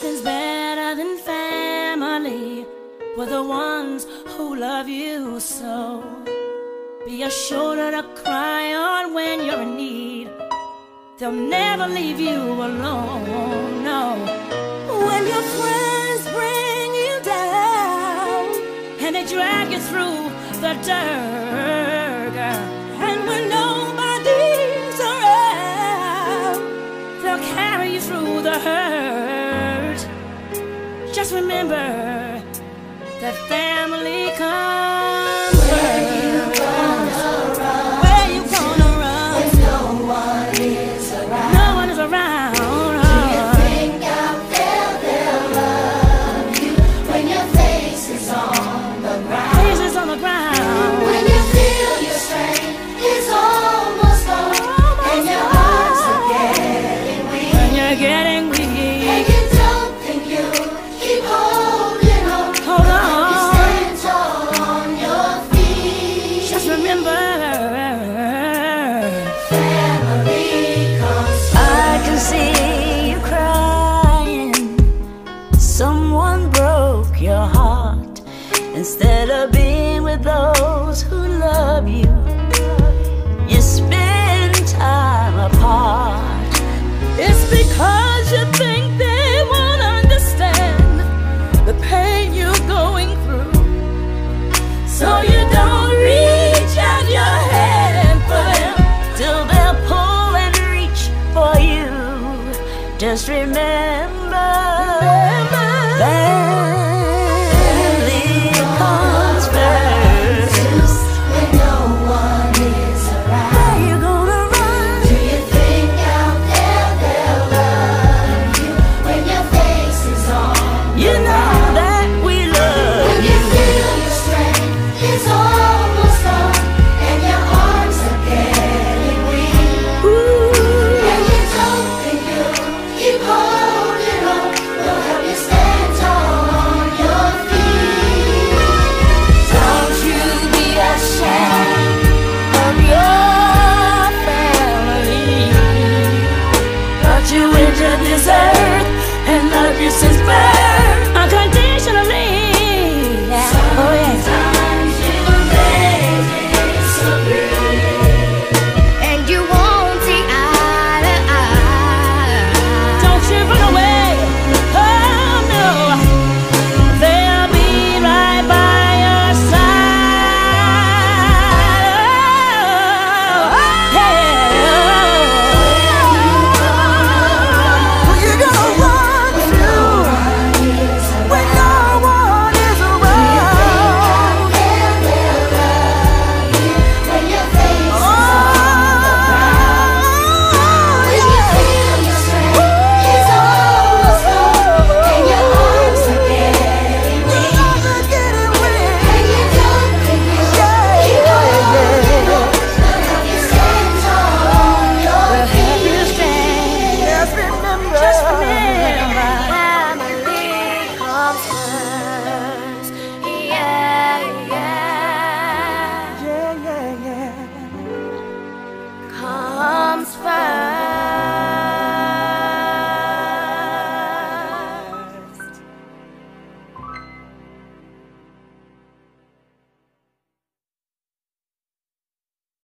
Nothing's better than family, with the ones who love you so. Be a shoulder to cry on when you're in need. They'll never leave you alone, no. When your friends bring you down and they drag you through the dirt, and when nobody's around, they'll carry you through the hurt. Just remember that family comes first. Where you gonna run when no one is around? No one is around. Do you think out there they'll love you when your face is on the ground? Face is on the ground. When you feel your strength is almost gone, and your hearts are getting weak. When you're getting weak, and you don't think you keep holding on. Hold on. You stand tall on your feet. Just remember, family comes first. I can see you crying. Someone broke your heart. Instead of being with those who love you, you spend time apart. It's because you think they won't understand the pain you're going through, so you don't reach out your hand for them till they'll pull and reach for you. Just remember